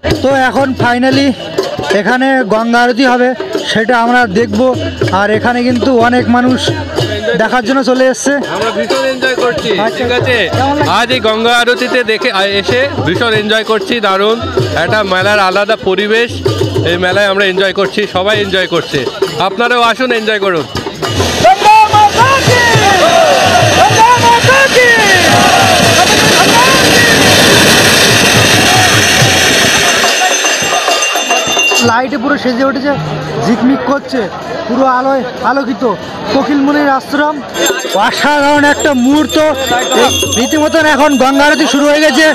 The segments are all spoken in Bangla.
তো এখন ফাইনালি এখানে গঙ্গা আরতি হবে, সেটা আমরা দেখব। আর এখানে কিন্তু অনেক মানুষ দেখার জন্য চলে এসছে। আমরা ভীষণ এনজয় করছি, ঠিক আছে। আজ এই গঙ্গা আরতিতে দেখে এসে ভীষণ এনজয় করছি, দারুণ একটা মেলার আলাদা পরিবেশ। এই মেলায় আমরা এনজয় করছি, সবাই এনজয় করছে, আপনারাও আসুন, এনজয় করুন। লাইটে পুরো সেজে উঠেছে, ঝিকমিক করছে, পুরো আলোয় আলোকিত কোকিলমুনির আশ্রম। অসাধারণ একটা মুহূর্ত, রীতিমতন এখন গঙ্গা আরতি শুরু হয়ে গেছে।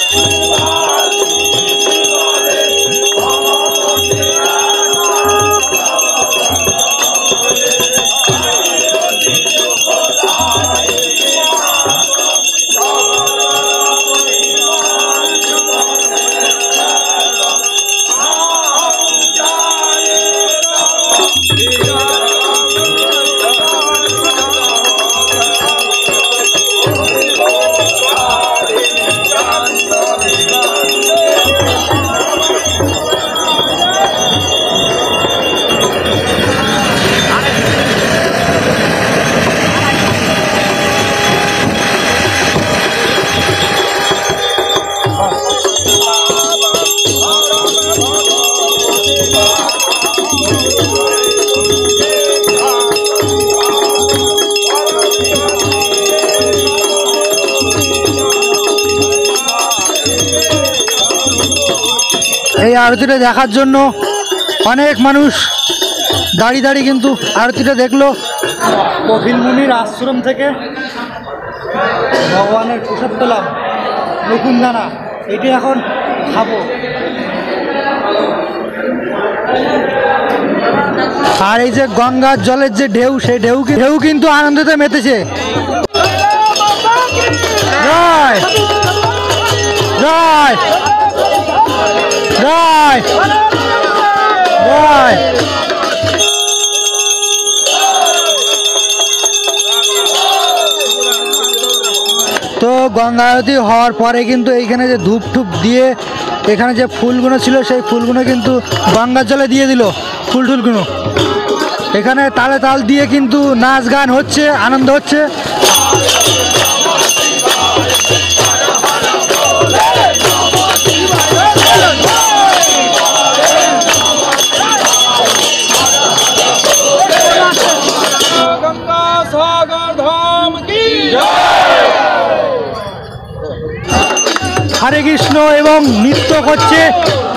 এই আরতিটা দেখার জন্য অনেক মানুষ দাঁড়িয়ে দাঁড়িয়ে কিন্তু আরতিটা দেখলো। কোকিলমুনির আশ্রম থেকে ভগবানের প্রসাদ পেলাম, মুকুন্দানা, এটি এখন খাবো। আর এই যে গঙ্গার জলের যে ঢেউ, সেই ঢেউ কিন্তু আনন্দতে মেতেছে। জয় জয় জয় জয়। তো গঙ্গা আরতি হওয়ার পরে কিন্তু এইখানে যে ধূপ টুপ দিয়ে এখানে যে ফুলগুলো ছিল, সেই ফুলগুলো কিন্তু গঙ্গার জলে দিয়ে দিল। ফুলগুলো এখানে তালে তাল দিয়ে কিন্তু নাচ গান হচ্ছে, আনন্দ হচ্ছে। হরে কৃষ্ণ এবং নৃত্য করছে